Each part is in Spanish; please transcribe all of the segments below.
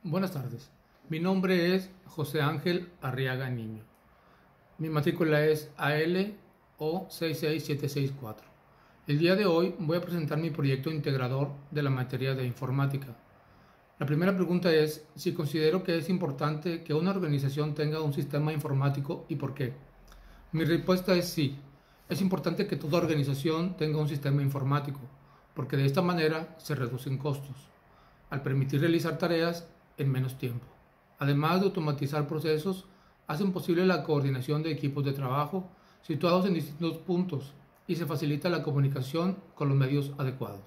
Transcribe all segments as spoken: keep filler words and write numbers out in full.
Buenas tardes, mi nombre es José Ángel Arriaga Niño. Mi matrícula es A L O seis seis siete seis cuatro. El día de hoy voy a presentar mi proyecto integrador de la materia de informática. La primera pregunta es si considero que es importante que una organización tenga un sistema informático y por qué. Mi respuesta es sí. Es importante que toda organización tenga un sistema informático, porque de esta manera se reducen costos, al permitir realizar tareas en menos tiempo. Además de automatizar procesos, hacen posible la coordinación de equipos de trabajo situados en distintos puntos y se facilita la comunicación con los medios adecuados.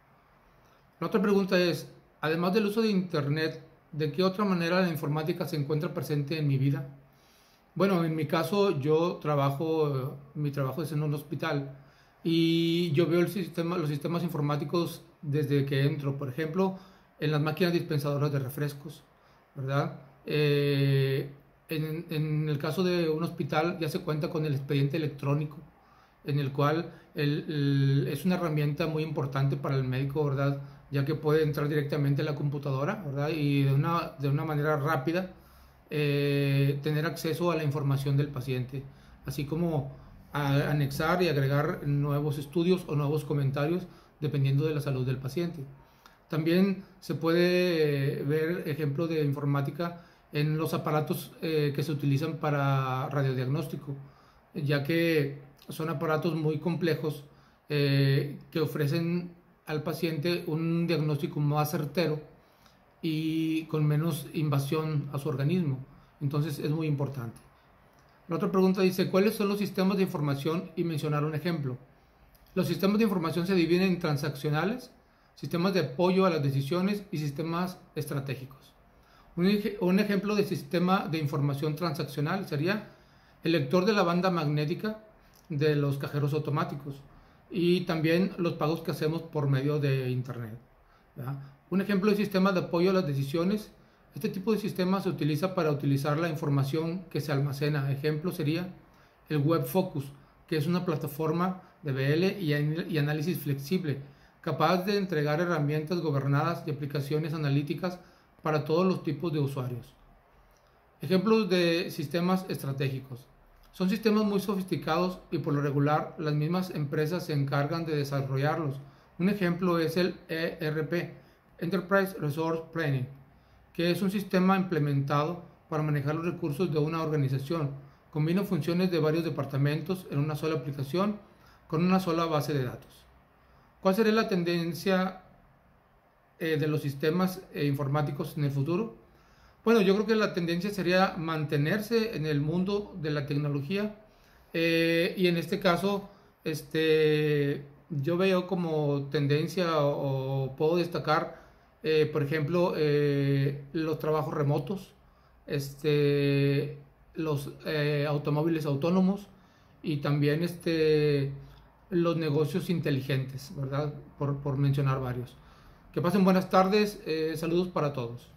La otra pregunta es, además del uso de Internet, ¿de qué otra manera la informática se encuentra presente en mi vida? Bueno, en mi caso yo trabajo, mi trabajo es en un hospital y yo veo el sistema, los sistemas informáticos desde que entro, por ejemplo, en las máquinas dispensadoras de refrescos, ¿verdad? Eh, en, en el caso de un hospital ya se cuenta con el expediente electrónico, en el cual el, el, es una herramienta muy importante para el médico, ¿verdad? Ya que puede entrar directamente a la computadora, ¿verdad? Y de una, de una manera rápida eh, tener acceso a la información del paciente, así como a anexar y agregar nuevos estudios o nuevos comentarios dependiendo de la salud del paciente. También se puede ver ejemplo de informática en los aparatos eh, que se utilizan para radiodiagnóstico, ya que son aparatos muy complejos eh, que ofrecen al paciente un diagnóstico más certero y con menos invasión a su organismo. Entonces es muy importante. La otra pregunta dice, ¿cuáles son los sistemas de información? Y mencionar un ejemplo. Los sistemas de información se dividen en transaccionales, sistemas de apoyo a las decisiones y sistemas estratégicos. Un, ej un ejemplo de sistema de información transaccional sería el lector de la banda magnética de los cajeros automáticos y también los pagos que hacemos por medio de Internet, ¿verdad? Un ejemplo de sistema de apoyo a las decisiones. Este tipo de sistema se utiliza para utilizar la información que se almacena. Ejemplo sería el Web Focus, que es una plataforma de B L y análisis flexible, capaz de entregar herramientas gobernadas y aplicaciones analíticas para todos los tipos de usuarios. Ejemplos de sistemas estratégicos. Son sistemas muy sofisticados y por lo regular las mismas empresas se encargan de desarrollarlos. Un ejemplo es el E R P, Enterprise Resource Planning, que es un sistema implementado para manejar los recursos de una organización. Combina funciones de varios departamentos en una sola aplicación con una sola base de datos. ¿Cuál sería la tendencia eh, de los sistemas eh, informáticos en el futuro? Bueno, yo creo que la tendencia sería mantenerse en el mundo de la tecnología eh, y en este caso este, yo veo como tendencia o, o puedo destacar eh, por ejemplo eh, los trabajos remotos, este, los eh, automóviles autónomos y también este, los negocios inteligentes, ¿verdad? Por, por mencionar varios. Que pasen buenas tardes, eh, saludos para todos.